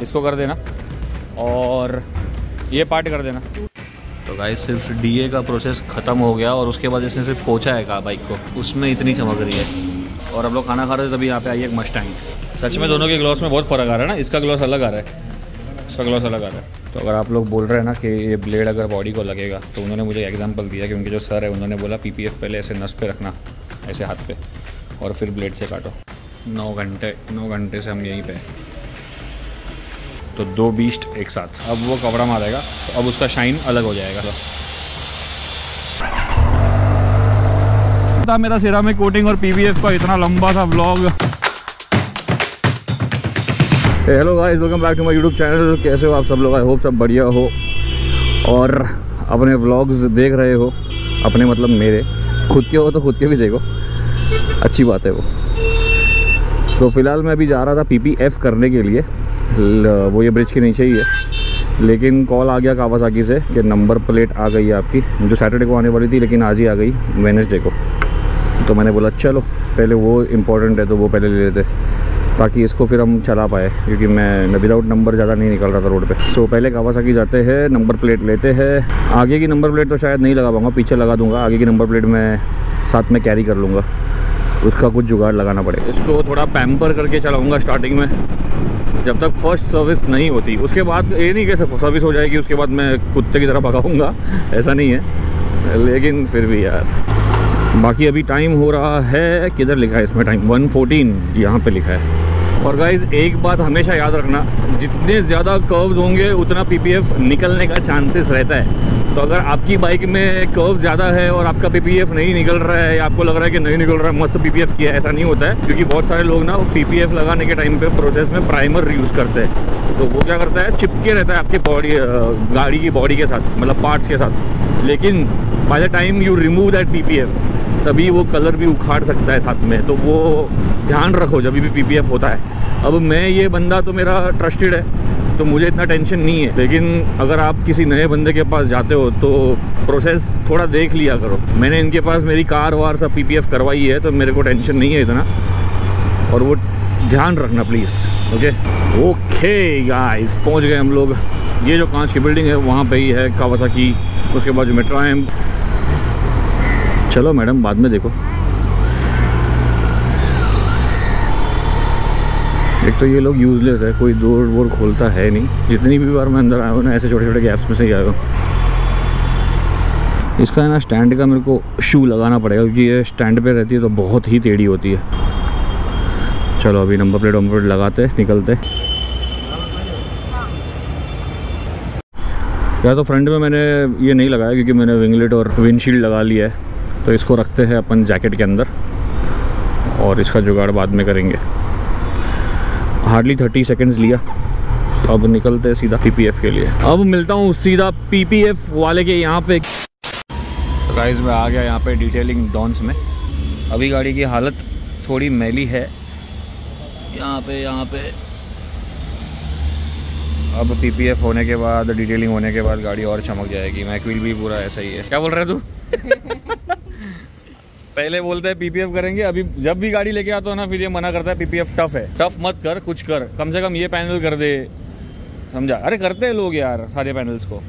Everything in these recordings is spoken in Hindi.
इसको कर देना और ये पार्ट कर देना। तो गाइस सिर्फ डीए का प्रोसेस ख़त्म हो गया और उसके बाद इसने सिर्फ पोंछा है का बाइक को, उसमें इतनी चमक रही है। और हम लोग खाना खा रहे थे तभी यहाँ पे आई एक मस्टैंग। सच में दोनों के ग्लॉस में बहुत फ़र्क आ रहा है ना, इसका ग्लॉस अलग आ रहा है, इसका ग्लॉस अलग आ रहा है। तो अगर आप लोग बोल रहे हैं ना कि ये ब्लेड अगर बॉडी को लगेगा, तो उन्होंने मुझे एग्जांपल दिया कि उनके जो सर है उन्होंने बोला पीपीएफ पहले ऐसे नस पे रखना, ऐसे हाथ पे, और फिर ब्लेड से काटो। 9 घंटे से हम यहीं पे, तो 2 बीस्ट एक साथ। अब वो कपड़ा मारेगा तो अब उसका शाइन अलग हो जाएगा। था मेरा सिरामिक कोटिंग और पीवीएफ का इतना लंबा सा vlog. Hello guys, welcome back to my YouTube channel. कैसे हो आप सब लोग? आई होप सब बढ़िया हो और अपने व्लॉग्स देख रहे हो। अपने मतलब मेरे खुद के हो तो खुद के भी देखो, अच्छी बात है वो। तो फिलहाल मैं अभी जा रहा था पीपीएफ करने के लिए, वो ये ब्रिज के नीचे ही है, लेकिन कॉल आ गया कावासाकी से कि नंबर प्लेट आ गई है आपकी, जो सैटरडे को आने वाली थी लेकिन आज ही आ गई वेडनेसडे को। तो मैंने बोला चलो पहले वो इम्पोर्टेंट है तो वो पहले ले लेते, ताकि इसको फिर हम चला पाए, क्योंकि मैं विदाउट नंबर ज़्यादा नहीं निकल रहा था रोड पे। सो पहले कावासाकी जाते हैं, नंबर प्लेट लेते हैं। आगे की नंबर प्लेट तो शायद नहीं लगा पाऊँगा, पीछे लगा दूँगा। आगे की नंबर प्लेट मैं साथ में कैरी कर लूँगा, उसका कुछ जुगाड़ लगाना पड़ेगा। इसको थोड़ा पैम्पर करके चलाऊँगा स्टार्टिंग में, जब तक फर्स्ट सर्विस नहीं होती। उसके बाद ये नहीं कि सर्विस हो जाएगी उसके बाद मैं कुत्ते की तरह भगाऊँगा, ऐसा नहीं है, लेकिन फिर भी यार। बाकी अभी टाइम हो रहा है, किधर लिखा है इसमें टाइम? 1:14 यहाँ पे लिखा है। और गाइज एक बात हमेशा याद रखना, जितने ज़्यादा कर्व्स होंगे उतना पीपीएफ निकलने का चांसेस रहता है। तो अगर आपकी बाइक में कर्व ज़्यादा है और आपका पीपीएफ नहीं निकल रहा है, या आपको लग रहा है कि नहीं निकल रहा है, मस्त पीपीएफ किया है, ऐसा नहीं होता है। क्योंकि बहुत सारे लोग ना पीपीएफ लगाने के टाइम पे प्रोसेस में प्राइमर यूज़ करते हैं, तो वो क्या करता है, चिपके रहता है आपके बॉडी, गाड़ी की बॉडी के साथ, मतलब पार्ट्स के साथ। लेकिन by the time you remove that PPF, तभी वो कलर भी उखाड़ सकता है साथ में। तो वो ध्यान रखो जब भी पीपीएफ होता है। अब मैं ये बंदा तो मेरा ट्रस्टेड है, तो मुझे इतना टेंशन नहीं है, लेकिन अगर आप किसी नए बंदे के पास जाते हो तो प्रोसेस थोड़ा देख लिया करो। मैंने इनके पास मेरी कार वार सब पीपीएफ करवाई है, तो मेरे को टेंशन नहीं है इतना, और वो ध्यान रखना प्लीज़। ओके गाइस, पहुँच गए हम लोग। ये जो कांच की बिल्डिंग है वहाँ पे ही है कावासाकी, उसके बाजू में ट्रायम्फ। चलो मैडम बाद में देखो। एक तो ये लोग यूज़लेस है, कोई डोर वोर खोलता है नहीं। जितनी भी बार मैं अंदर आया हूँ ना, ऐसे छोटे छोटे गैप्स में से ही आया हूँ। इसका है ना स्टैंड का मेरे को शू लगाना पड़ेगा, क्योंकि ये स्टैंड पे रहती है तो बहुत ही टेढ़ी होती है। चलो अभी नंबर प्लेट लगाते निकलते। या तो फ्रंट में मैंने ये नहीं लगाया क्योंकि मैंने विंगलेट और विंडशील्ड लगा लिया है, तो इसको रखते हैं अपन जैकेट के अंदर और इसका जुगाड़ बाद में करेंगे। हार्डली 30 सेकेंड्स लिया, अब निकलते हैं सीधा पीपीएफ के लिए। अब मिलता हूँ सीधा पीपीएफ वाले के यहाँ पे। तो गाइस मैं आ गया यहाँ पे डिटेलिंग डॉन्स में। अभी गाड़ी की हालत थोड़ी मैली है यहाँ पे। अब पीपीएफ होने के बाद, डिटेलिंग होने के बाद गाड़ी और चमक जाएगी। मैकविल भी पूरा ऐसा ही है। क्या बोल रहे तू? पहले बोलते हैं पीपीएफ करेंगे, अभी जब भी गाड़ी लेके आता हो ना फिर ये मना करता है पीपीएफ टफ है। टफ मत कर, कुछ कर, कम से कम ये पैनल कर दे, समझा? अरे करते हैं लोग यार सारे पैनल्स को।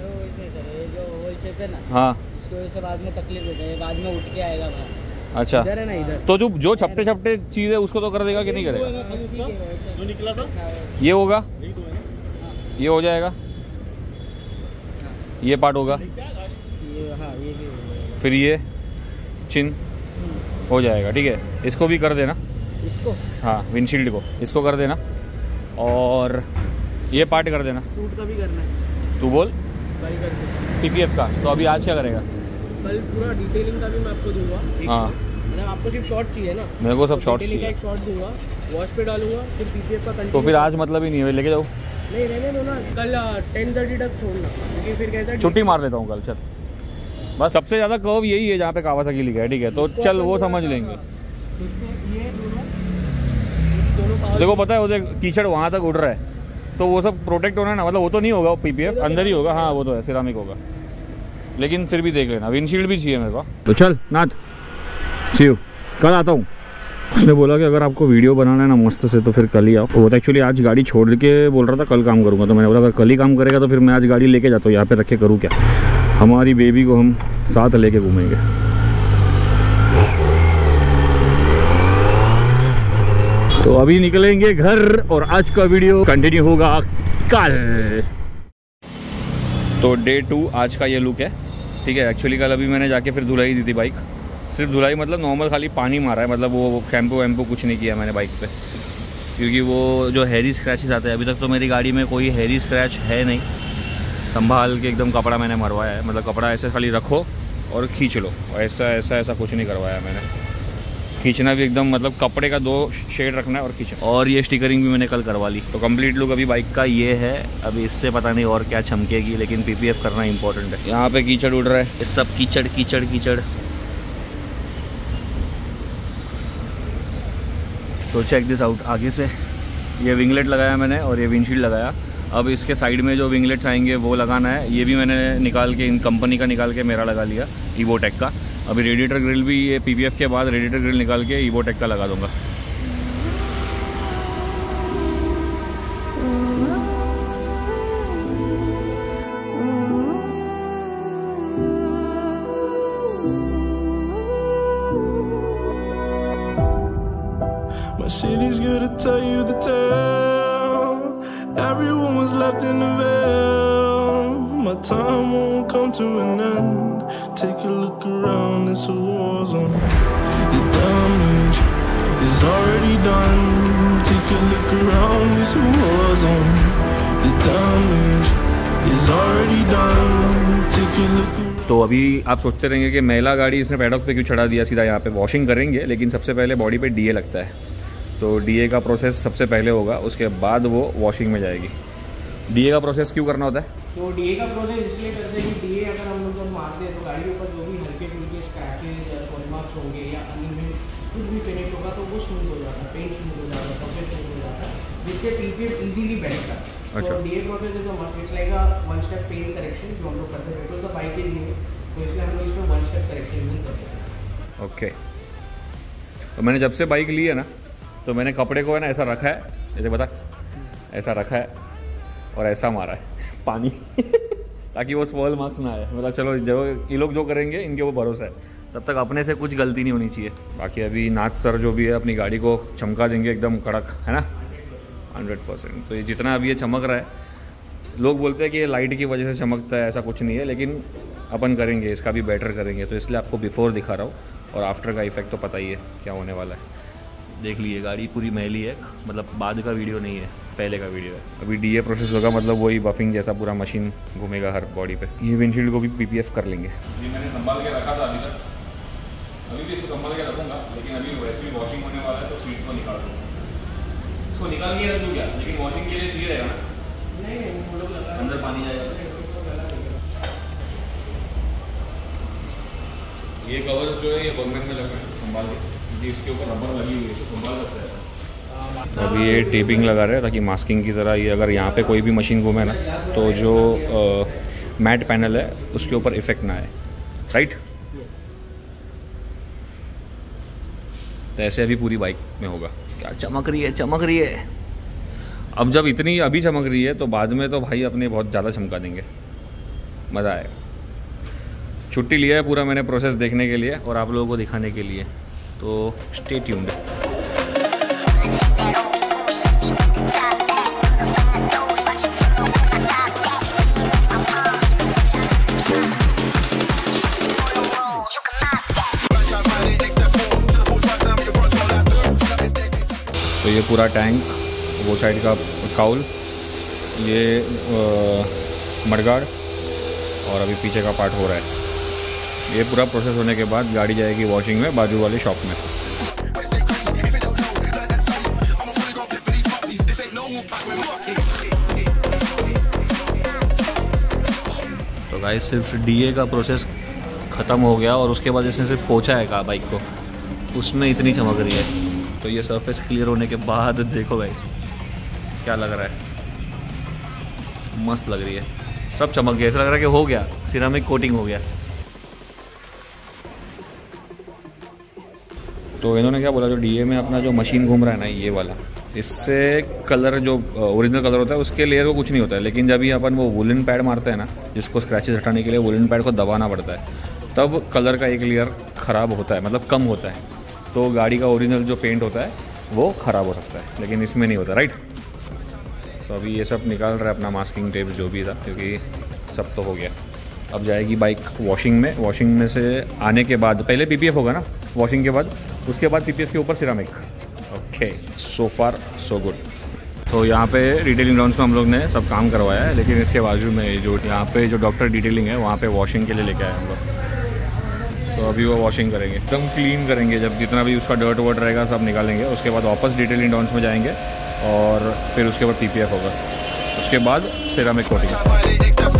हाँ बाद में तकलीफ हो जाएगी, बाद में उठ के आएगा बाहर। अच्छा, इधर है ना, इधर तो जो छपटे चीज है उसको तो कर देगा कि नहीं करेगा? जो निकला था ये होगा, ये हो जाएगा, ये पार्ट होगा, फिर ये चिन हो जाएगा। ठीक है, इसको भी कर देना, इसको, हाँ विंडशील्ड को, इसको कर देना, और ये पार्ट कर देना। सूट का भी करना है, तू बोल कल कर दे पीपीएफ का। तो अभी आज क्या करेगा? कल पूरा डिटेलिंग का भी मैं आपको दूंगा। हाँ मतलब आपको सिर्फ शॉर्ट चाहिए ना? मेरे को सब शॉर्ट्स डिटेलिंग का चाहिए। एक शॉट दूंगा, वॉश पे डालूंगा, फिर पीपीएफ का कंटिन्यू। तो फिर आज मतलब ही नहीं है, लेके जाओ। नहीं रहने दो ना, कल 10:30 तक छोड़ना, क्योंकि फिर कैसा छुट्टी मार लेता हूँ कल। चल बस, सबसे ज़्यादा कर्व यही है जहाँ पे कावासाकी लिखा है। ठीक है, तो चल वो समझ लेंगे। ये दोनों देखो पता है, वो देख कीचड़ वहाँ तक उड़ रहा है, तो वो सब प्रोटेक्ट होना है ना, मतलब वो तो नहीं होगा, वो पीपीएफ अंदर ही होगा। हाँ वो तो है, सिरामिक होगा, लेकिन फिर भी देख लेना। विंडशील्ड भी चाहिए मेरे को। तो चल नाथ, सी यू, कल आता हूँ। उसने बोला कि अगर आपको वीडियो बनाना है ना मस्त से तो फिर कल ही आओ। वो तो एक्चुअली आज गाड़ी छोड़ के बोल रहा था कल काम करूँगा, तो मैंने बोला अगर कल ही काम करेगा तो फिर मैं आज गाड़ी लेके जाता हूँ, यहाँ पे रख के करूँ क्या। हमारी बेबी को हम साथ लेके घूमेंगे। तो अभी निकलेंगे घर और आज का वीडियो कंटिन्यू होगा कल। तो डे 2 आज का ये लुक है, ठीक है। एक्चुअली कल अभी मैंने जाके फिर धुलाई दी थी बाइक, सिर्फ धुलाई मतलब नॉर्मल खाली पानी मारा है, मतलब वो शैम्पू वैम्पू कुछ नहीं किया मैंने बाइक पे, क्योंकि वो जो हैवी स्क्रैचेस आते हैं, अभी तक तो मेरी गाड़ी में कोई हैवी स्क्रैच है नहीं। संभाल के एकदम कपड़ा मैंने मरवाया है, मतलब कपड़ा ऐसे खाली रखो और खींच लो, ऐसा ऐसा ऐसा कुछ नहीं करवाया मैंने। खींचना भी एकदम मतलब कपड़े का 2 शेड रखना है और खींचना। और ये स्टिकरिंग भी मैंने कल करवा ली। तो कंप्लीट लुक अभी बाइक का ये है। अभी इससे पता नहीं और क्या चमकेगी, लेकिन पीपीएफ करना इंपॉर्टेंट है। यहाँ पे कीचड़ उड़ रहा है, ये सब कीचड़ कीचड़ कीचड़। तो चेक दिस आउट। आगे से ये विंगलेट लगाया मैंने और ये विंडशील्ड लगाया। अब इसके साइड में जो विंगलेट्स आएंगे वो लगाना है। ये भी मैंने निकाल के इन कंपनी का निकाल के मेरा लगा लिया, इवोटेक का। अभी रेडिएटर ग्रिल भी ये पीपीएफ के बाद रेडिएटर ग्रिल निकाल के इवोटेक का लगा दूंगा। My city's gonna tell you the tale. Everyone was left in the veil. My time won't come to an end. Take a look around, it's a war zone. The damage is already done. Take a look around, it's a war zone. The damage is already done. Take a look around. तो अभी आप सोचते रहेंगे कि मैला गाड़ी इसने पैडॉक पे क्यों चढ़ा दिया, सीधा यहाँ पे वॉशिंग करेंगे, लेकिन सबसे पहले बॉडी पे डीए लगता है। तो डीए का प्रोसेस सबसे पहले होगा, उसके बाद वो वॉशिंग में जाएगी। डीए का प्रोसेस क्यों करना होता है? तो डीए का प्रोसेस इसलिए करते हैं कि डीए अगर हम लोग जब मारते हैं तो गाड़ी के ऊपर जो भी हल्के फुल्के स्क्रैचेस या सोल मार्क्स होंगे या अनइवन कुछ भी फिनिश होगा तो वो स्मूथ हो जाता है, पेंट स्मूथ हो जाता है, परफेक्ट स्मूथ हो जाता है, जिससे पीपीएफ इजीली बैठता है। तो DA process is it's like a one step paint correction जो हम लोग करते हैं। तो बाइक के लिए तो इसलिए हम लोग इसमें वन स्टेप करेक्शन नहीं करते हैं। ओके। तो मैंने जब से बाइक ली है ना, तो मैंने कपड़े को है ना ऐसा रखा है, जैसे बता ऐसा रखा है और ऐसा मारा है पानी ताकि वो स्पॉल मार्क्स ना आए। मतलब चलो जो ये लोग जो करेंगे इनके वो भरोसा है, तब तक अपने से कुछ गलती नहीं होनी चाहिए। बाकी अभी नाथ सर जो भी है अपनी गाड़ी को चमका देंगे एकदम कड़क, है ना, 100%। तो ये जितना अभी ये चमक रहा है, लोग बोलते हैं कि ये लाइट की वजह से चमकता है, ऐसा कुछ नहीं है, लेकिन अपन करेंगे इसका भी बेटर करेंगे। तो इसलिए आपको बिफोर दिखा रहा हूँ, और आफ्टर का इफेक्ट तो पता ही है क्या होने वाला है। देख लीजिए गाड़ी पूरी मैली है, मतलब बाद का वीडियो नहीं है, पहले का वीडियो है। अभी डीए प्रोसेस होगा, मतलब वही बफिंग जैसा पूरा मशीन घूमेगा हर बॉडी पे। ये विंडशील्ड को भी पीपीएफ कर लेंगे। ये मैंने संभाल के रखा था अभी तक, अभी भी इसको संभाल के रखूँगा, लेकिन अभी वैसे भी वॉशिंग होने वाला है तो सीट को निकाल दूँगा। इसको निकाल के रख दूँ क्या, लेकिन वॉशिंग के लिए चाहिए रहेगा ना? नहीं, अंदर पानी जाएगा। ये कवर्स जो है ये बगमेट में लगे संभाल के, इसके ऊपर रबर लगी हुई है, संभाल सकता है। अभी ये टेपिंग लगा रहे हैं ताकि मास्किंग की तरह ये अगर यहाँ पे कोई भी मशीन घूमे ना तो जो मैट पैनल है उसके ऊपर इफेक्ट ना आए, राइट? तो ऐसे अभी पूरी बाइक में होगा। क्या चमक रही है, चमक रही है। अब जब इतनी अभी चमक रही है तो बाद में तो भाई अपने बहुत ज़्यादा चमका देंगे, मज़ा आएगा। छुट्टी लिया है पूरा मैंने प्रोसेस देखने के लिए और आप लोगों को दिखाने के लिए, तो स्टे ट्यून्ड। तो ये पूरा टैंक, वो साइड का काउल, ये मडगार्ड और अभी पीछे का पार्ट हो रहा है। ये पूरा प्रोसेस होने के बाद गाड़ी जाएगी वॉशिंग में बाजू वाली शॉप में। तो गाइस सिर्फ डीए का प्रोसेस ख़त्म हो गया और उसके बाद इसने सिर्फ पोंछा है का बाइक को, उसमें इतनी चमक रही है। तो ये सरफेस क्लियर होने के बाद देखो गाइस क्या लग रहा है, मस्त लग रही है, सब चमक गया। ऐसा लग रहा है कि हो गया, सिरामिक कोटिंग हो गया। तो इन्होंने क्या बोला, जो DA में अपना जो मशीन घूम रहा है ना ये वाला, इससे कलर जो ओरिजिनल कलर होता है उसके लेयर को कुछ नहीं होता है। लेकिन जब ये अपन वो वुलन पैड मारते हैं ना, जिसको स्क्रैचेस हटाने के लिए वुलन पैड को दबाना पड़ता है, तब कलर का एक लेयर ख़राब होता है, मतलब कम होता है। तो गाड़ी का ओरिजिनल जो पेंट होता है वो ख़राब हो सकता है, लेकिन इसमें नहीं होता, राइट। तो अभी ये सब निकाल रहा है अपना मास्किंग टेप जो भी था, क्योंकि सब तो हो गया। अब जाएगी बाइक वॉशिंग में। वॉशिंग में से आने के बाद पहले PPF होगा ना वॉशिंग के बाद, उसके बाद PPF के ऊपर सिरामिक। Okay, so far so good. तो यहाँ पे डिटेलिंग ग्राउंड्स में हम लोग ने सब काम करवाया है, लेकिन इसके बाजू में जो यहाँ पे जो डॉक्टर डिटेलिंग है वहाँ पे वॉशिंग के लिए लेके आए हम लोग। तो अभी वो वॉशिंग करेंगे, एकदम क्लीन करेंगे। जब जितना भी उसका डर्ट वर्ट रहेगा सब निकालेंगे। उसके बाद वापस डिटेलिंग ग्राउंड्स में जाएंगे और फिर उसके बाद PPF होगा, उसके बाद सिरामिक कोटिंग।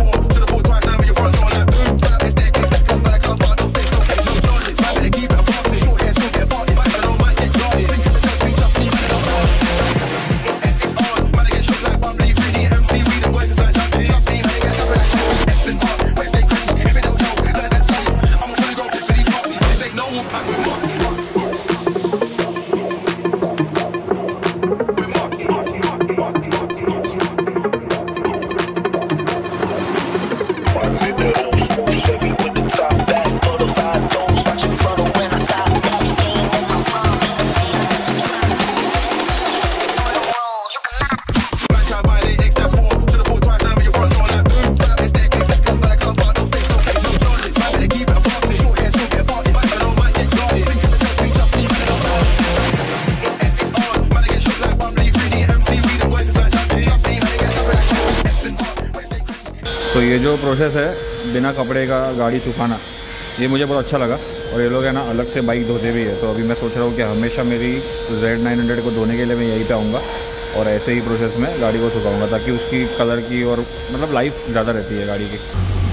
तो ये जो प्रोसेस है बिना कपड़े का गाड़ी सुखाना, ये मुझे बहुत अच्छा लगा। और ये लोग है ना अलग से बाइक धोते भी है। तो अभी मैं सोच रहा हूँ कि हमेशा मेरी Z900 को धोने के लिए मैं यहीं पे आऊँगा और ऐसे ही प्रोसेस में गाड़ी को सुखाऊंगा, ताकि उसकी कलर की और मतलब लाइफ ज़्यादा रहती है गाड़ी की।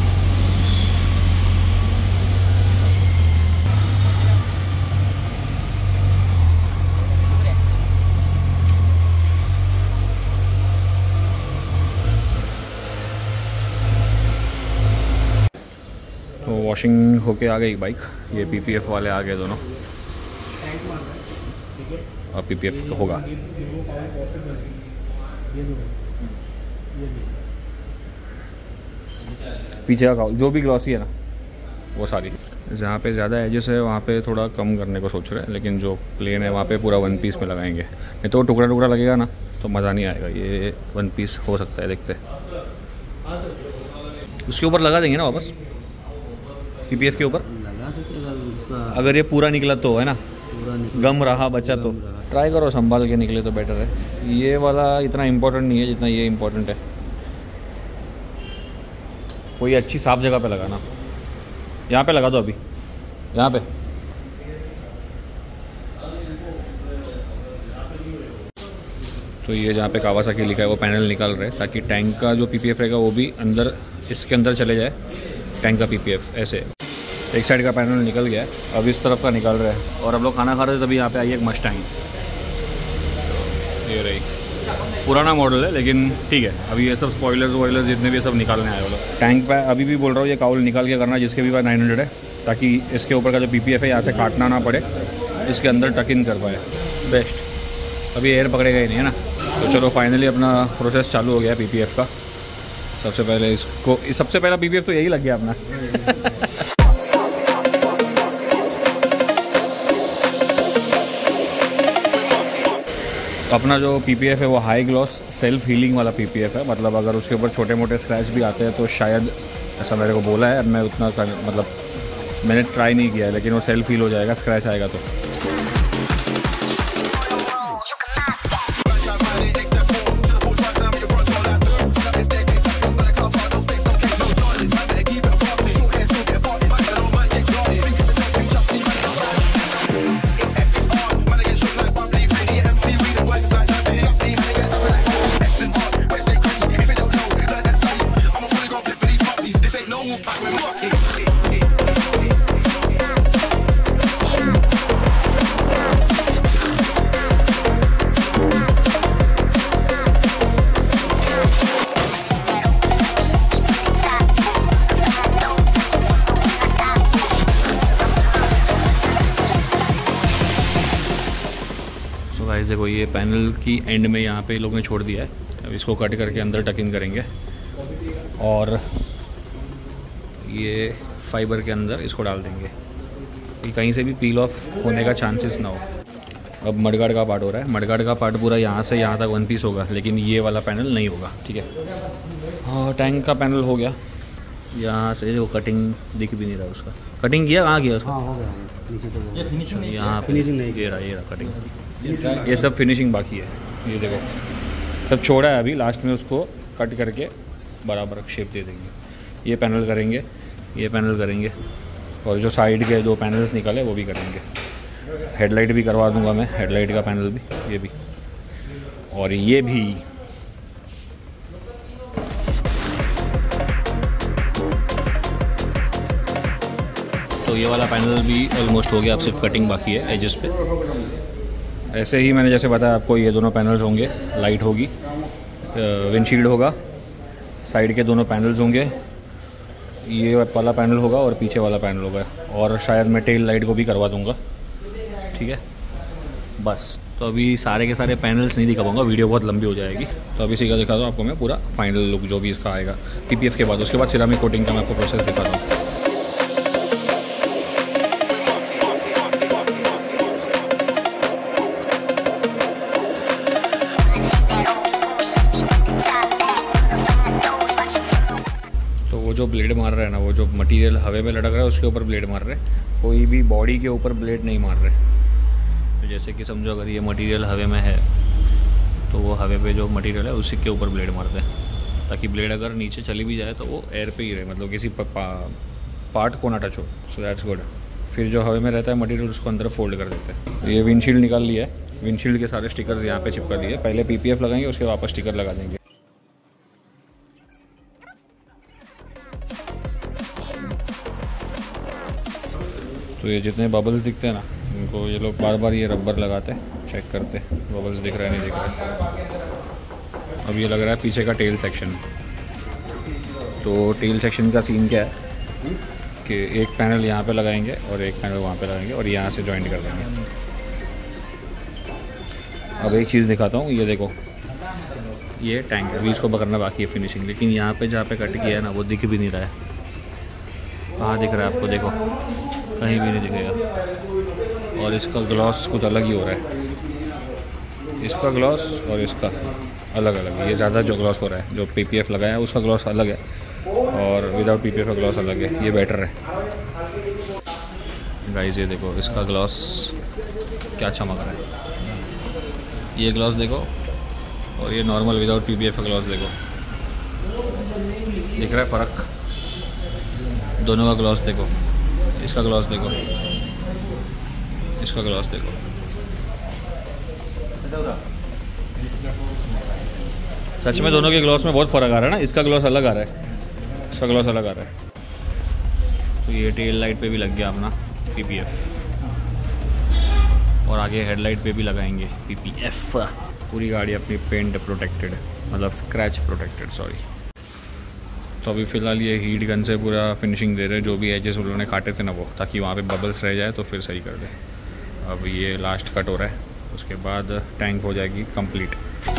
तो वॉशिंग होके आ गई बाइक। ये PPF वाले आ गए दोनों, अब PPF होगा। पीछे का जो भी ग्लॉसी है ना वो सारी, जहाँ पे ज़्यादा एजेस है वहाँ पे थोड़ा कम करने को सोच रहे हैं, लेकिन जो प्लेन है वहाँ पे पूरा 1 पीस में लगाएंगे। नहीं तो टुकड़ा टुकड़ा लगेगा ना तो मज़ा नहीं आएगा। ये 1 पीस हो सकता है, देखते हैं। उसके ऊपर लगा देंगे ना वापस PPF के ऊपर, अगर ये पूरा निकला तो है ना, गम रहा बचा तो ट्राई करो संभाल के निकले तो बेटर है। ये वाला इतना इम्पोर्टेंट नहीं है जितना ये इम्पोर्टेंट है। कोई अच्छी साफ जगह पे लगाना, यहाँ पे लगा दो अभी, यहाँ पे। तो ये जहाँ पे कावासाकी लिखा है वो पैनल निकाल रहे हैं, ताकि टैंक का जो PPF रहेगा वो भी अंदर, इसके अंदर चले जाए टैंक का PPF। ऐसे एक साइड का पैनल निकल गया है, अब इस तरफ का निकाल रहे हैं। और हम लोग खाना खा रहे थे तभी यहाँ पे आई एक मस्टैंग। ये रही, पुराना मॉडल है लेकिन ठीक है। अभी ये सब स्पॉयलर्स वॉयलर्स जितने भी सब निकालने आए वो लोग। टैंक पे अभी भी बोल रहा हूँ ये काउल निकाल के करना जिसके भी पास 900 है, ताकि इसके ऊपर का जो PPF है यहाँ से काटना ना पड़े, इसके अंदर टक इन कर पाए। बेस्ट। अभी एयर पकड़ेगा ही नहीं है ना। तो चलो फाइनली अपना प्रोसेस चालू हो गया PPF का। सबसे पहले इसको, सबसे पहला PPF तो यही लग गया अपना। अपना जो PPF है वो हाई ग्लॉस सेल्फ हीलिंग वाला PPF है। मतलब अगर उसके ऊपर छोटे मोटे स्क्रैच भी आते हैं तो शायद, ऐसा मेरे को बोला है, मैं उतना मतलब मैंने ट्राई नहीं किया है, लेकिन वो सेल्फ हील हो जाएगा स्क्रैच आएगा तो। देखो ये पैनल की एंड में यहाँ पे लोग ने छोड़ दिया है। अब इसको कट करके अंदर टक इन करेंगे और ये फाइबर के अंदर इसको डाल देंगे कि कहीं से भी पील ऑफ होने का चांसेस ना हो। अब मडगार्ड का पार्ट हो रहा है। मडगार्ड का पार्ट पूरा यहाँ से यहाँ तक वन पीस होगा, लेकिन ये वाला पैनल नहीं होगा, ठीक है। हाँ, टैंक का पैनल हो गया। यहाँ से वो कटिंग दिख भी नहीं रहा उसका। कटिंग किया कहाँ किया उसका? हाँ, हो गया नीचे तो ये फिनिशिंग यहाँ फिनिशिंग नहीं ये रहा कटिंग। ये सब फिनिशिंग बाकी है। ये देखो सब छोड़ा है, अभी लास्ट में उसको कट करके बराबर शेप दे देंगे। ये पैनल करेंगे, ये पैनल करेंगे और जो साइड के दो पैनल्स निकले वो भी करेंगे। हेडलाइट भी करवा दूंगा मैं, हेडलाइट का पैनल भी, ये भी और ये भी। तो ये वाला पैनल भी ऑलमोस्ट हो गया, अब सिर्फ कटिंग बाकी है एजेस पे। ऐसे ही मैंने जैसे बताया आपको, ये दोनों पैनल्स होंगे, लाइट होगी, विंडशील्ड होगा, साइड के दोनों पैनल्स होंगे, ये वाला पैनल होगा और पीछे वाला पैनल होगा, और शायद मैं टेल लाइट को भी करवा दूंगा, ठीक है। बस तो अभी सारे के सारे पैनल्स नहीं दिखा पाऊंगा, वीडियो बहुत लंबी हो जाएगी। तो अभी सीधा दिखा दूँ आपको मैं पूरा फाइनल लुक जो भी इसका आएगा पीपीएफ के बाद। उसके बाद सिरामिक कोटिंग का मैं आपको प्रोसेस दिखाता हूँ। तो वो जो ब्लेड मार रहा है ना, वो जो मटेरियल हवे में लटक रहा है उसके ऊपर ब्लेड मार रहे हैं, कोई भी बॉडी के ऊपर ब्लेड नहीं मार रहे। तो जैसे कि समझो अगर ये मटेरियल हवे में है तो वो हवे पे जो मटेरियल है उसी के ऊपर ब्लेड मारते हैं, ताकि ब्लेड अगर नीचे चली भी जाए तो वो एयर पे ही रहे, मतलब किसी पार्ट को ना टच हो। So that's good. फिर जो हवे में रहता है मटेरियल उसको अंदर फोल्ड कर देते हैं। तो ये विंडशील्ड निकाल लिया है, विंडशील्ड के सारे स्टिकर्स यहाँ पे चिपका दिए। पहले पीपीएफ लगाएंगे, उसके वापस स्टिकर लगा देंगे। तो ये जितने बबल्स दिखते हैं ना, इनको ये लोग बार बार ये रबर लगाते हैं, चेक करते हैं बबल्स दिख रहा है नहीं दिख रहा है। अब ये लग रहा है पीछे का टेल सेक्शन। तो टेल सेक्शन का सीन क्या है कि एक पैनल यहाँ पे लगाएंगे और एक पैनल वहाँ पे लगाएंगे और यहाँ से जॉइंट कर देंगे। अब एक चीज़ दिखाता हूँ, ये देखो ये टैंक है, अभी इसको पकड़ना बाकी है फिनिशिंग, लेकिन यहाँ पे जहाँ पे कट किया है ना वो दिख भी नहीं रहा है। कहाँ दिख रहा है आपको? देखो कहीं भी नहीं दिखेगा। और इसका ग्लॉस कुछ अलग ही हो रहा है, इसका ग्लॉस और इसका अलग अलग है। ये ज़्यादा जो ग्लॉस हो रहा है, जो पीपीएफ लगाया है उसका ग्लॉस अलग है और विदाउट पीपीएफ का ग्लॉस अलग है, ये बेटर है। गाइस ये देखो इसका ग्लॉस क्या चमक रहा है, ये ग्लॉस देखो, और ये नॉर्मल विदाउट पीपीएफ का ग्लॉस देखो, दिख रहा है फ़र्क दोनों का। ग्लॉस देखो, इसका ग्लॉस देखो, इसका ग्लॉस देखो। सच में दोनों के ग्लॉस में बहुत फ़र्क आ रहा है ना, इसका ग्लॉस अलग आ रहा है, इसका ग्लॉस अलग आ रहा है। तो ये टेल लाइट पे भी लग गया अपना पीपीएफ, और आगे हेडलाइट पे भी लगाएंगे पीपीएफ। पूरी गाड़ी अपनी पेंट प्रोटेक्टेड है, मतलब स्क्रैच प्रोटेक्टेड, सॉरी। तो अभी फ़िलहाल ये हीट गन से पूरा फिनिशिंग दे रहे हैं, जो भी एजेस उन्होंने काटे थे ना वो, ताकि वहाँ पे बबल्स रह जाए तो फिर सही कर दे। अब ये लास्ट कट हो रहा है, उसके बाद टैंक हो जाएगी कंप्लीट।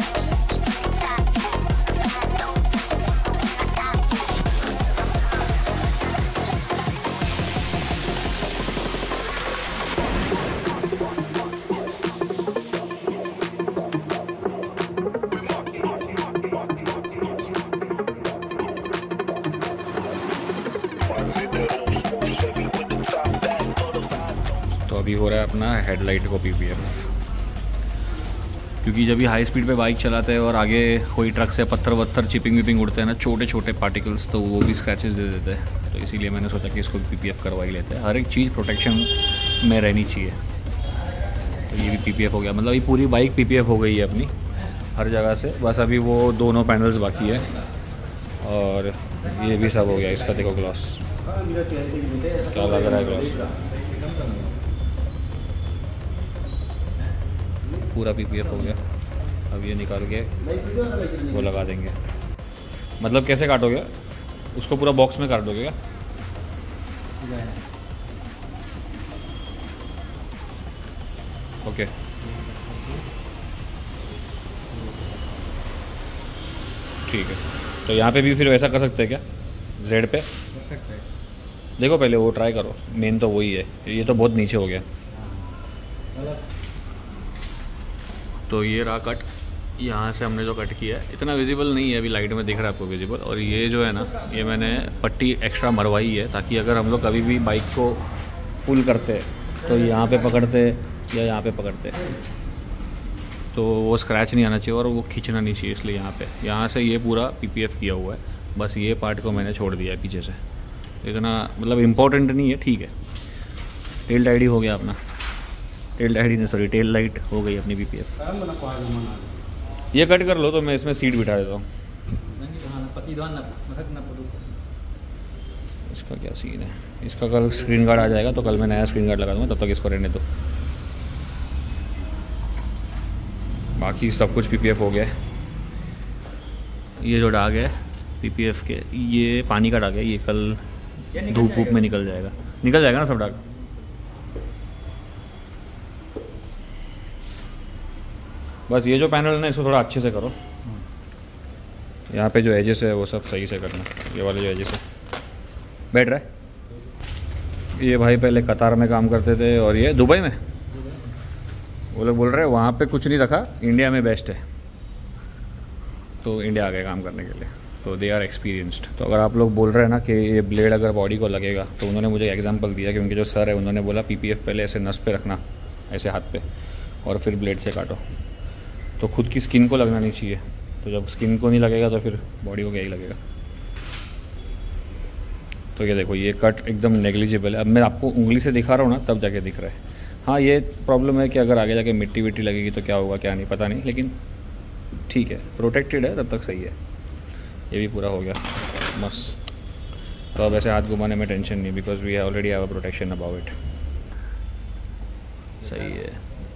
तो अभी हो रहा है अपना हेडलाइट को पीपीएफ, क्योंकि जब भी हाई स्पीड पे बाइक चलाते हैं और आगे कोई ट्रक से पत्थर वत्थर चिपिंग विपिंग उड़ते हैं ना, छोटे छोटे पार्टिकल्स, तो वो भी स्क्रैचेस दे देते हैं। तो इसीलिए मैंने सोचा कि इसको पीपीएफ करवा ही लेते हैं। हर एक चीज़ प्रोटेक्शन में रहनी चाहिए। तो ये भी पीपीएफ हो गया, मतलब ये पूरी बाइक पीपीएफ हो गई है अपनी हर जगह से। बस अभी वो दोनों पैनल्स बाकी है और ये भी सब हो गया। इसका देखो ग्लॉस क्या लग रहा है, ग्लॉस पूरा पीपीएफ हो गया। अब ये निकाल के वो लगा देंगे। मतलब कैसे काटोगे उसको? पूरा बॉक्स में काट दोगे क्या? ओके ठीक है, तो यहाँ पे भी फिर वैसा कर सकते हैं क्या, जेड पे कर सकते हैं। देखो पहले वो ट्राई करो, मेन तो वही है, ये तो बहुत नीचे हो गया। तो ये रहा कट, यहाँ से हमने जो कट किया है इतना विजिबल नहीं है, अभी लाइट में दिख रहा है आपको विजिबल। और ये जो है ना, ये मैंने पट्टी एक्स्ट्रा मरवाई है ताकि अगर हम लोग कभी भी बाइक को पुल करते तो यहाँ पे पकड़ते या यहाँ पे पकड़ते तो वो स्क्रैच नहीं आना चाहिए और वो खींचना नहीं चाहिए, इसलिए यहाँ से ये पूरा PPF किया हुआ है। बस ये पार्ट को मैंने छोड़ दिया है पीछे से, इतना मतलब इम्पोर्टेंट नहीं है, ठीक है। टेल लाइट हो गया अपना, टेल लाइट हो गई अपनी PPF। ये कट कर लो तो मैं इसमें सीट बिठा देता हूँ। इसका क्या सीन है, इसका कल स्क्रीन गार्ड आ जाएगा तो कल मैं नया स्क्रीन गार्ड लगा दूँगा, तब तक इसको रहने दो। बाकी सब कुछ PPF हो गया है। ये जो दाग है PPF के, ये पानी का दाग है, ये कल धूप में निकल जाएगा ना सब दाग। बस ये जो पैनल है ना, इसको थोड़ा अच्छे से करो। यहाँ पे जो एजेस है वो सब सही से करना, ये वाले जो एजेस है। बैठ रहा है ये भाई पहले कतार में काम करते थे और ये दुबई में, वो लोग बोल रहे हैं वहाँ पे कुछ नहीं रखा, इंडिया में बेस्ट है, तो इंडिया आ गए काम करने के लिए, तो दे आर एक्सपीरियंस्ड। तो अगर आप लोग बोल रहे हैं ना कि ये ब्लेड अगर बॉडी को लगेगा, तो उन्होंने मुझे एग्जांपल दिया कि उनके जो सर है उन्होंने बोला PPF पहले ऐसे नस पे रखना, ऐसे हाथ पे, और फिर ब्लेड से काटो, तो खुद की स्किन को लगना नहीं चाहिए। तो जब स्किन को नहीं लगेगा तो फिर बॉडी को क्या ही लगेगा। तो ये देखो, ये कट एकदम नेग्लिजिबल है। अब मैं आपको उंगली से दिखा रहा हूँ ना, तब जाके दिख रहा है। हाँ, ये प्रॉब्लम है कि अगर आगे जाके मिट्टी विट्टी लगेगी तो क्या होगा क्या नहीं, पता नहीं, लेकिन ठीक है, प्रोटेक्टेड है तब तक सही है। ये भी पूरा हो गया मस्त। तो अब ऐसे हाथ घुमाने में टेंशन नहीं, because we already have a protection about it. सही है।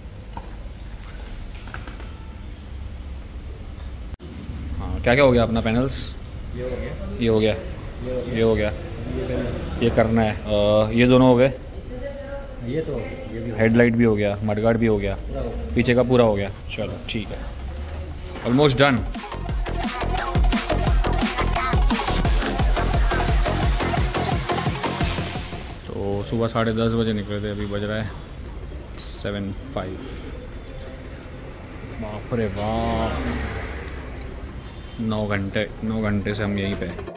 हाँ, क्या क्या हो गया अपना पैनल्स? ये हो गया, ये करना है। ये दोनों हो गए, ये तो हेडलाइट भी हो गया, मडगार्ड भी हो गया, पीछे का पूरा हो गया। चलो ठीक है, ऑलमोस्ट डन। तो सुबह 10:30 बजे निकले थे, अभी बज रहा है 7:05। बाप रे बाप, 9 घंटे से हम यहीं पे हैं।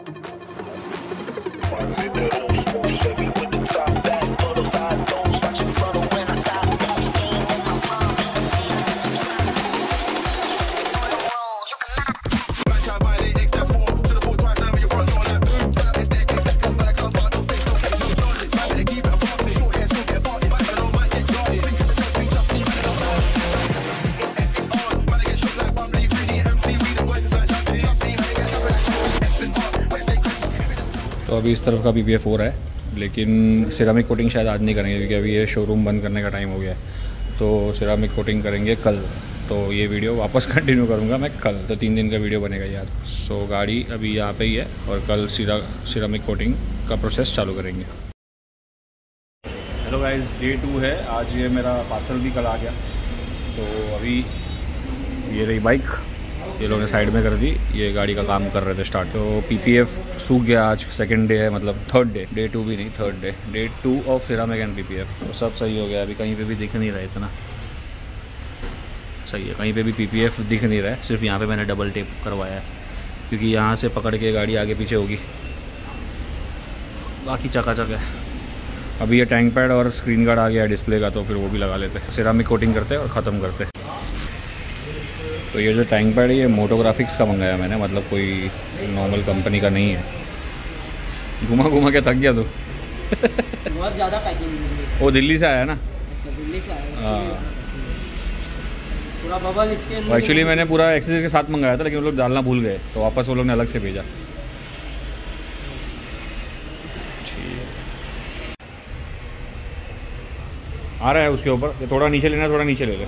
तो अभी इस तरफ का PPF हो रहा है, लेकिन सिरामिक कोटिंग शायद आज नहीं करेंगे क्योंकि अभी ये शोरूम बंद करने का टाइम हो गया है। तो सिरामिक कोटिंग करेंगे कल, तो ये वीडियो वापस कंटिन्यू करूँगा मैं कल, तो 3 दिन का वीडियो बनेगा यार। सो गाड़ी अभी यहाँ पे ही है और कल सिरामिक कोटिंग का प्रोसेस चालू करेंगे। हेलो गाइस, Day 2 है आज। ये मेरा पार्सल भी कल आ गया। तो अभी ये रही बाइक, ये लोगों ने साइड में कर दी, ये गाड़ी का काम कर रहे थे स्टार्ट। तो PPF सूख गया, आज सेकंड डे है, मतलब थर्ड डे, Day 2 भी नहीं, third day, Day 2 of ceramic and PPF। तो सब सही हो गया, अभी कहीं पे भी दिख नहीं रहा है, इतना सही है, कहीं पे भी PPF दिख नहीं रहा है। सिर्फ यहाँ पे मैंने डबल टेप करवाया है क्योंकि यहाँ से पकड़ के गाड़ी आगे पीछे होगी, बाकी चकाचक है। अभी ये टैंक पैड और स्क्रीन गार्ड आ गया डिस्प्ले का, तो फिर वो भी लगा लेते, सिरामिक कोटिंग करते और ख़त्म करते। तो ये जो टैंक पैड है ये मोटोग्राफिक्स का मंगाया मैंने, मतलब कोई नॉर्मल कंपनी का नहीं है। घुमा के थक गया तू। बहुत ज़्यादा पैकिंग। वो दिल्ली से आया है ना? दिल्ली से आया। हाँ, पूरा बबल इसके एक्चुअली मैंने पूरा एक्सेसरीज के साथ मंगाया था, लेकिन वो लोग डालना भूल गए, तो वापस वो लोग ने अलग से भेजा। आ रहा है उसके ऊपर, थोड़ा नीचे लेना, थोड़ा नीचे ले ले।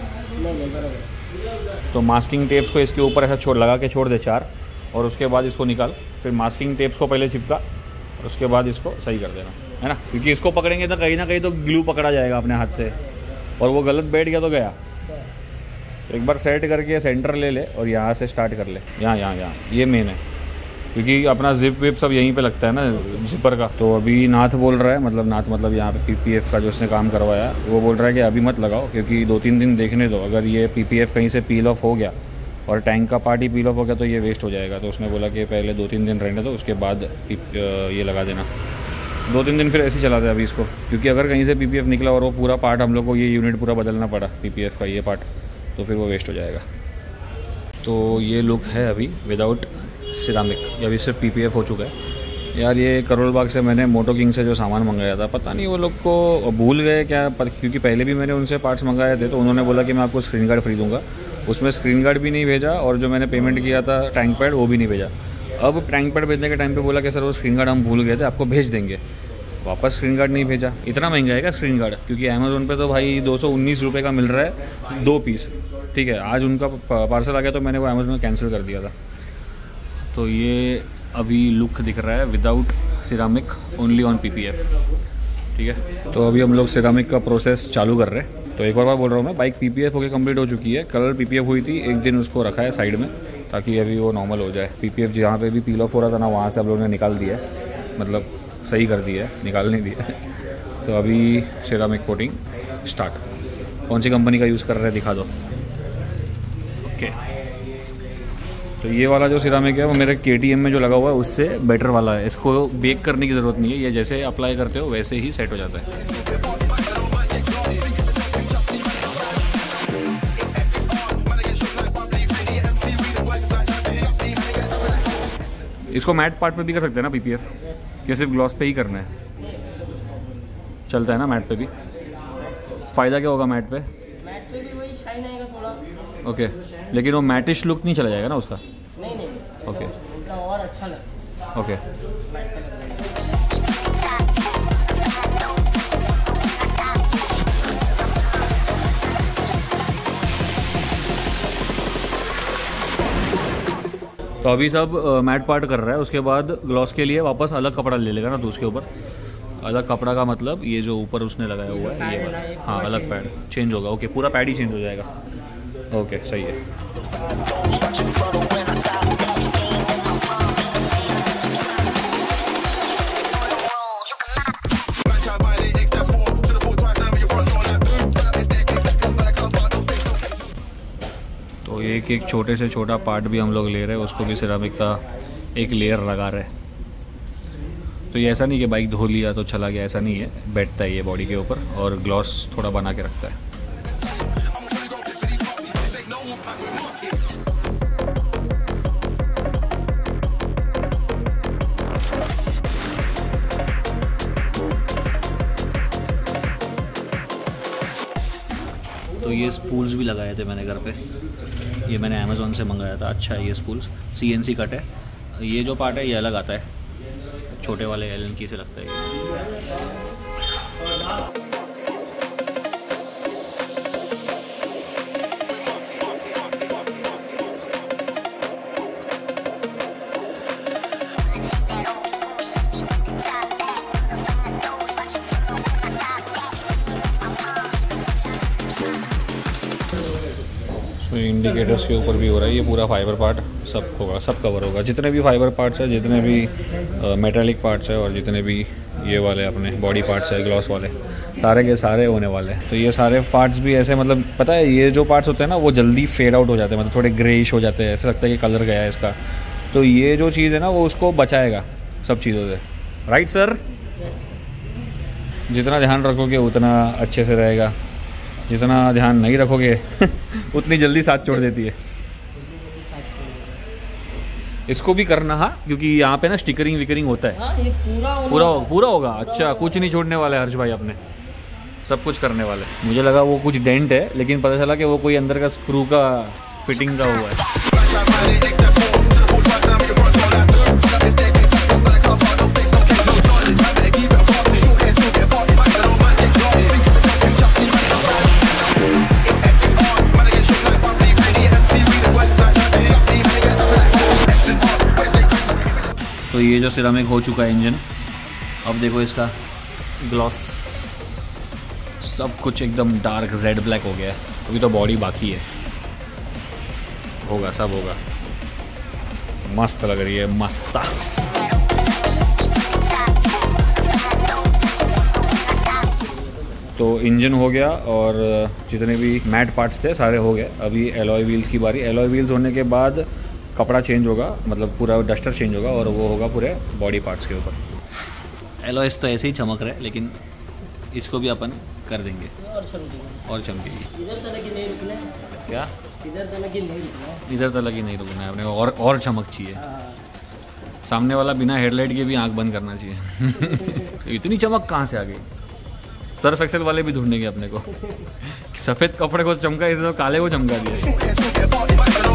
तो मास्किंग टेप्स को इसके ऊपर ऐसा लगा के छोड़ दे 4, और उसके बाद इसको निकाल, फिर मास्किंग टेप्स को पहले चिपका और उसके बाद इसको सही कर देना, है ना? क्योंकि इसको पकड़ेंगे तो कहीं ना कहीं तो ग्लू पकड़ा जाएगा अपने हाथ से, और वो गलत बैठ गया तो गया। एक बार सेट करके सेंटर ले ले और यहाँ से स्टार्ट कर ले, यहाँ ये मेन है, क्योंकि अपना जिप विप सब यहीं पे लगता है ना जिपर का। तो अभी नाथ बोल रहा है, मतलब यहाँ पे PPF का जो उसने काम करवाया वो बोल रहा है कि अभी मत लगाओ, क्योंकि 2-3 दिन देखने दो, अगर ये PPF कहीं से पील ऑफ हो गया और टैंक का पार्ट ही पील ऑफ हो गया तो ये वेस्ट हो जाएगा। तो उसने बोला कि पहले 2-3 दिन रहने दो, उसके बाद ये लगा देना। 2-3 दिन फिर ऐसे ही चलाते हैं अभी इसको, क्योंकि अगर कहीं से PPF निकला और वो पूरा पार्ट हम लोग को ये यूनिट पूरा बदलना पड़ा PPF का ये पार्ट, तो फिर वो वेस्ट हो जाएगा। तो ये लुक है अभी विदाउट सिरामिक, ये अभी सिर्फ PPF हो चुका है। यार ये करोल बाग से मैंने मोटो किंग से जो सामान मंगाया था, पता नहीं वो लोग को भूल गए क्या, क्योंकि पहले भी मैंने उनसे पार्ट्स मंगाए थे तो उन्होंने बोला कि मैं आपको स्क्रीन गार्ड फ्री दूंगा, उसमें स्क्रीन गार्ड भी नहीं भेजा और जो मैंने पेमेंट किया था टैंक पैड वो भी नहीं भेजा। अब टैंक पैड भेजने के टाइम पे बोला कि सर वो स्क्रीन गार्ड हम भूल गए थे, आपको भेज देंगे। वापस स्क्रीन गार्ड नहीं भेजा। इतना महंगा है क्या स्क्रीन गार्ड? क्योंकि अमेज़ोन पे तो भाई 219 रुपये का मिल रहा है 2 पीस, ठीक है। आज उनका पार्सल आ गया तो मैंने वो अमेज़ोन में कैंसिल कर दिया था। तो ये अभी लुक दिख रहा है without ceramic, only on PPF, ठीक है। तो अभी हम लोग सिरामिक का प्रोसेस चालू कर रहे हैं। तो एक बार बोल रहा हूँ मैं, बाइक PPF होकर कंप्लीट हो चुकी है, कलर PPF हुई थी, एक दिन उसको रखा है साइड में ताकि अभी वो नॉर्मल हो जाए। PPF जहाँ पे भी पील ऑफ हो रहा था ना, वहाँ से आप लोगों ने निकाल दिया है, मतलब सही कर दिया है, निकाल नहीं दिया है। तो अभी सिरामिक कोटिंग स्टार्ट। कौन सी कंपनी का यूज़ कर रहे हैं दिखा दो। ओके, तो ये वाला जो सिरामिक है वो मेरे KTM में जो लगा हुआ है उससे बेटर वाला है। इसको बेक करने की ज़रूरत नहीं है, ये जैसे अप्लाई करते हो वैसे ही सेट हो जाता है। इसको मैट पार्ट पे भी कर सकते हैं ना PPF, या सिर्फ ग्लॉस पे ही करना है? चलता है ना मैट पे भी? फ़ायदा क्या होगा मैट पे? मैट पे भी वही शाइन आएगा थोड़ा। ओके, लेकिन वो मैटिश लुक नहीं चला जाएगा ना उसका? नहीं। ओके, उल्टा और अच्छा लगता है। ओके। तो अभी सब मैट पार्ट कर रहा है, उसके बाद ग्लॉस के लिए वापस अलग कपड़ा ले लेगा ना, तो उसके ऊपर अलग कपड़ा का मतलब ये जो ऊपर उसने लगाया हुआ है ये वाला, हाँ अलग पैड चेंज होगा। ओके, पूरा पैड ही चेंज हो जाएगा। ओके, सही है। तो एक छोटे से छोटा पार्ट भी हम लोग ले रहे हैं, उसको भी सिरामिक का एक लेयर लगा रहे हैं। तो ये ऐसा नहीं कि बाइक धो लिया तो चला गया, ऐसा नहीं है, बैठता है ये बॉडी के ऊपर और ग्लॉस थोड़ा बना के रखता है। तो ये स्पूल्स भी लगाए थे मैंने घर पे, ये मैंने अमेज़ोन से मंगाया था। अच्छा है ये स्पूल्स, CNC कट है। ये जो पार्ट है ये अलग आता है, छोटे वाले Allen की से लगता है ये। इंडिकेटर्स के ऊपर भी हो रहा है, ये पूरा फाइबर पार्ट सब होगा, सब कवर होगा। जितने भी फाइबर पार्ट्स है, जितने भी मेटालिक पार्ट्स है और जितने भी ये वाले अपने बॉडी पार्ट्स है ग्लॉस वाले, सारे के सारे होने वाले हैं। तो ये सारे पार्ट्स भी ऐसे, मतलब पता है ये जो पार्ट्स होते हैं ना वो जल्दी फेड आउट हो जाते हैं, मतलब थोड़े ग्रेइश हो जाते हैं, ऐसा लगता है कि कलर गया है इसका। तो ये जो चीज़ है ना वो उसको बचाएगा सब चीज़ों से, राइट सर? जितना ध्यान रखोगे उतना अच्छे से रहेगा, जितना ध्यान नहीं रखोगे उतनी जल्दी साथ छोड़ देती है। इसको भी करना, हाँ, क्योंकि यहाँ पे ना स्टिकरिंग विकरिंग होता है। हाँ, ये पूरा होगा। अच्छा, कुछ नहीं छोड़ने वाला है हर्ष भाई अपने, सब कुछ करने वाले। मुझे लगा वो कुछ डेंट है, लेकिन पता चला कि वो कोई अंदर का स्क्रू का फिटिंग का हुआ है। तो ये जो सिरामिक हो चुका है इंजन, अब देखो इसका ग्लॉस सब कुछ एकदम डार्क जेड ब्लैक हो गया है। अभी तो बॉडी बाकी है, होगा, सब होगा। मस्त लग रही है, मस्त। तो इंजन हो गया और जितने भी मैट पार्ट्स थे सारे हो गए। अभी एलॉय व्हील्स की बारी। एलॉय व्हील्स होने के बाद कपड़ा चेंज होगा, मतलब पूरा डस्टर चेंज होगा और वो होगा पूरे बॉडी पार्ट्स के ऊपर। एलॉयस तो ऐसे ही चमक रहे, लेकिन इसको भी अपन कर देंगे और चमकेगी। इधर तक ही नहीं रुकना, क्या इधर तक ही नहीं रुकना, इधर तक ही नहीं रुकना है अपने को, और चमक चाहिए। सामने वाला बिना हेडलाइट के भी आंख बंद करना चाहिए। इतनी चमक कहाँ से आ गई? सर्फ एक्सेल वाले भी ढूंढेंगे अपने को। सफ़ेद कपड़े को चमका, इसने तो काले को चमका दिया।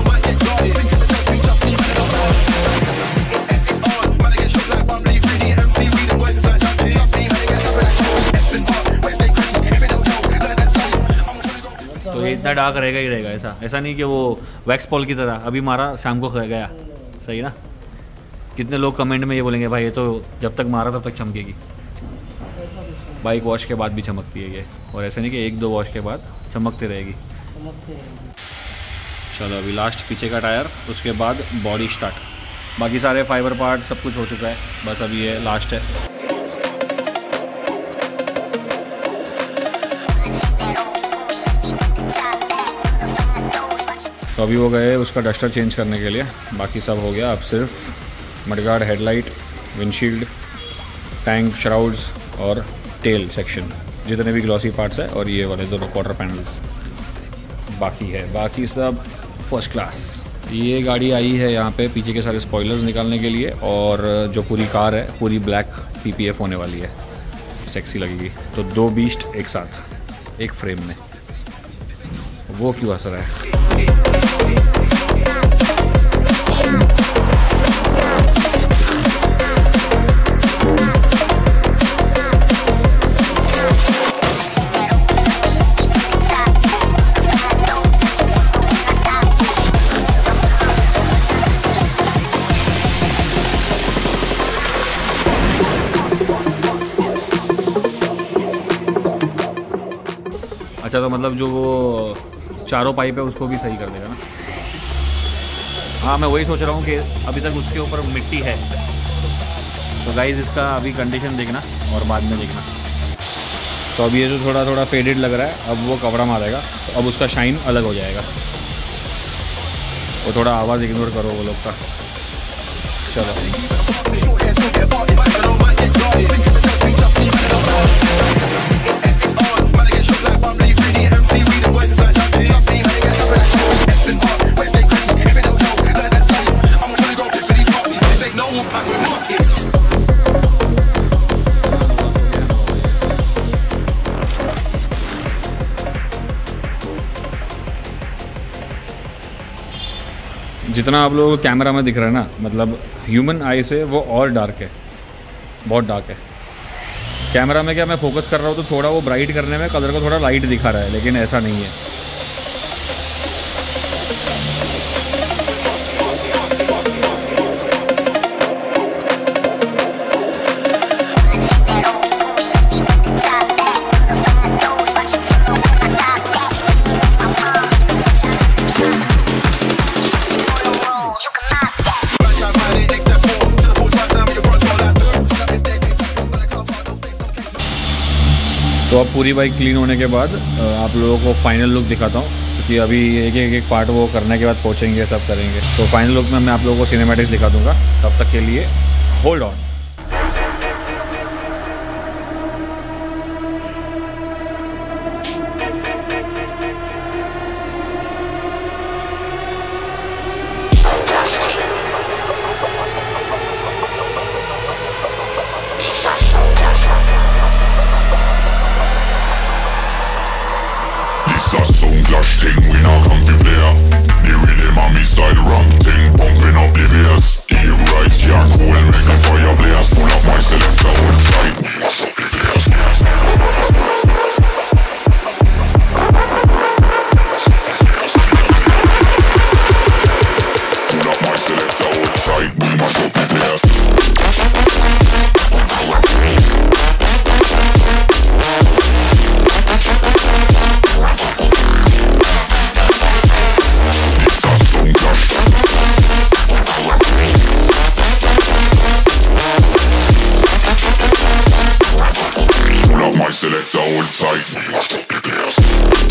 तो ये इतना डार्क रहेगा ही रहेगा। ऐसा नहीं कि वो वैक्स पॉल की तरह अभी मारा शाम को गया। सही ना? कितने लोग कमेंट में ये बोलेंगे भाई ये तो जब तक मारा तब तक चमकेगी। बाइक वॉश के बाद भी चमकती है ये, और ऐसे नहीं कि 1-2 वॉश के बाद चमकती रहेगी। चलो अभी लास्ट पीछे का टायर, उसके बाद बॉडी स्टार्ट। बाकी सारे फाइबर पार्ट सब कुछ हो चुका है, बस अभी ये लास्ट है। तो अभी वो गए उसका डस्टर चेंज करने के लिए, बाकी सब हो गया। अब सिर्फ mudguard, headlight, windshield, tank, shrouds और टेल सेक्शन, जितने भी ग्लॉसी पार्ट्स है, और ये वाले दोनों क्वार्टर पैनल्स बाकी है। बाकी सब फर्स्ट क्लास। ये गाड़ी आई है यहाँ पे पीछे के सारे स्पॉयलर्स निकालने के लिए, और जो पूरी कार है पूरी ब्लैक PPF होने वाली है, सेक्सी लगेगी। तो 2 बीस्ट एक साथ एक फ्रेम में, वो क्यों असर है। अच्छा, तो मतलब जो वो चारों पाइप है उसको भी सही कर देगा ना? हाँ, मैं वही सोच रहा हूँ कि अभी तक उसके ऊपर मिट्टी है। तो गाइस इसका अभी कंडीशन देखना और बाद में देखना। तो अभी ये जो थोड़ा थोड़ा फेडेड लग रहा है, अब वो कपड़ा मारेगा तो अब उसका शाइन अलग हो जाएगा। वो थोड़ा आवाज़ इग्नोर करो वो लोग का। चलो जितना आप लोगों को कैमरा में दिख रहा है ना, मतलब ह्यूमन आई से वो और डार्क है, बहुत डार्क है। कैमरा में क्या मैं फोकस कर रहा हूँ तो थोड़ा वो ब्राइट करने में कलर को थोड़ा लाइट दिखा रहा है, लेकिन ऐसा नहीं है। तो अब पूरी बाइक क्लीन होने के बाद आप लोगों को फाइनल लुक दिखाता हूँ, क्योंकि अभी एक पार्ट वो करने के बाद पहुँचेंगे, सब करेंगे। तो फाइनल लुक में मैं आप लोगों को सिनेमैटिक्स दिखा दूँगा, तब तक के लिए hold on. Clash thing, we not come to play. The rhythm and me style ramp thing, pumping up the bass. Give rise to your cool, make a fire blaze. Pull up my selector, hold tight, we must up the place. Pull up my selector, hold tight, we must up the place. selector hold tight, we mash up the place.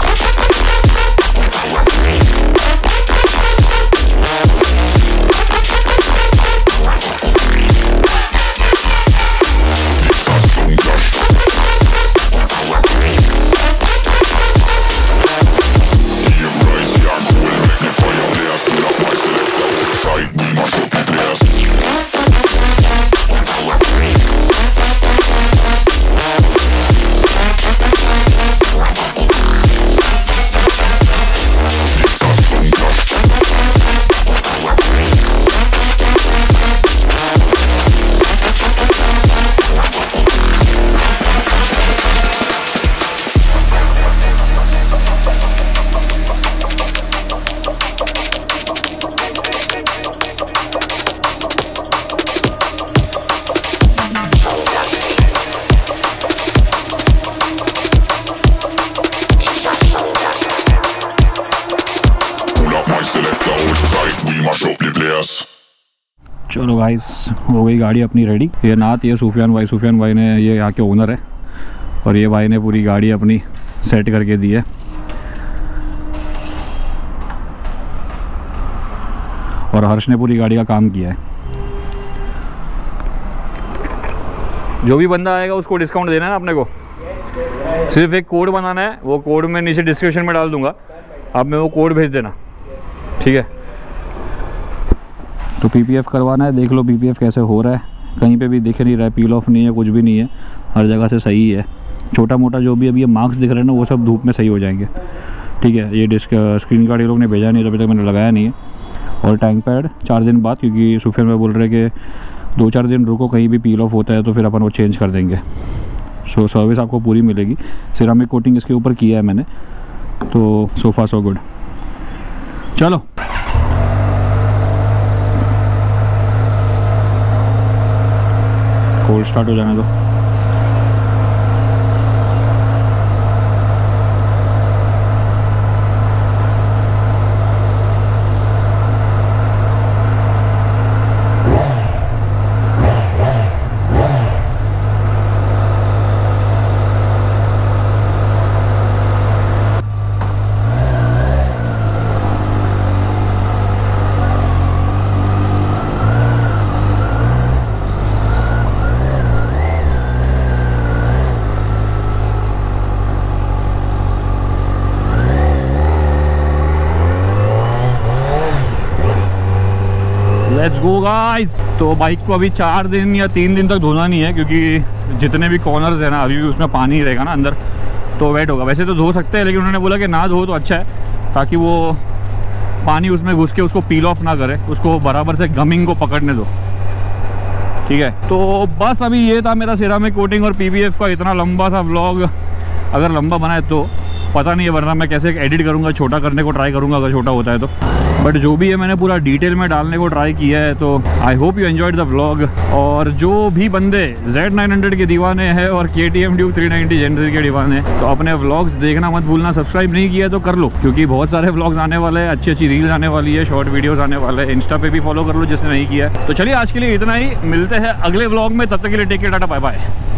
चलो गाइस, हो गई गाड़ी अपनी रेडी। ये नात, ये सुफियान भाई ने, ये यहाँ के ओनर है, और ये भाई ने पूरी गाड़ी अपनी सेट करके दी है। और हर्ष ने पूरी गाड़ी का काम किया है। जो भी बंदा आएगा उसको डिस्काउंट देना है ना अपने को। सिर्फ एक कोड बनाना है, वो कोड मैं नीचे डिस्क्रिप्शन में डाल दूंगा, आप में वो कोड भेज देना, ठीक है। तो पीपीएफ करवाना है, देख लो पीपीएफ कैसे हो रहा है। कहीं पे भी दिख नहीं रहा है, पील ऑफ नहीं है, कुछ भी नहीं है, हर जगह से सही है। छोटा मोटा जो भी अभी ये मार्क्स दिख रहे हैं ना, वो सब धूप में सही हो जाएंगे, ठीक है। ये स्क्रीन कार्ड ये लोग ने भेजा नहीं, अभी तक मैंने लगाया नहीं है। और टैंक पैड 4 दिन बाद, क्योंकि सुफियान भाई बोल रहे हैं कि 2-4 दिन रुको, कहीं भी पील ऑफ होता है तो फिर अपन वो चेंज कर देंगे। सो सर्विस आपको पूरी मिलेगी। सिरामिक कोटिंग इसके ऊपर किया है मैंने, तो सोफा सो गुड। चलो कोल्ड स्टार्ट हो जाने दो। Let's go guys. तो बाइक को अभी 4 दिन या 3 दिन तक धोना नहीं है, क्योंकि जितने भी कॉर्नर्स है ना, अभी भी उसमें पानी रहेगा ना अंदर, तो वेट होगा। वैसे तो धो सकते हैं, लेकिन उन्होंने बोला कि ना धो तो अच्छा है, ताकि वो पानी उसमें घुस के उसको पील ऑफ ना करे, उसको बराबर से गमिंग को पकड़ने दो, ठीक है। तो बस अभी ये था मेरा सिरामिक कोटिंग और पीपीएफ का इतना लंबा सा व्लॉग। अगर लंबा बनाए तो पता नहीं है, वरना मैं कैसे एडिट करूँगा, छोटा करने को ट्राई करूँगा अगर छोटा होता है तो। बट जो भी है मैंने पूरा डिटेल में डालने को ट्राई किया है। तो I hope you enjoyed the vlog. और जो भी बंदे Z900 के दीवाने हैं और KTM Duke 390 जनरल के दीवाने, तो अपने व्लॉग्स देखना मत भूलना। सब्सक्राइब नहीं किया तो कर लो, क्योंकि बहुत सारे व्लॉग्स आने वाले हैं, अच्छी अच्छी रील्स आने वाली है, शॉर्ट वीडियोस आने वाले हैं। इंस्टा पे भी फॉलो कर लो जिसने नहीं किया है। तो चलिए आज के लिए इतना ही, मिलते हैं अगले व्लॉग में, तब तक के लिए take care, tata bye bye.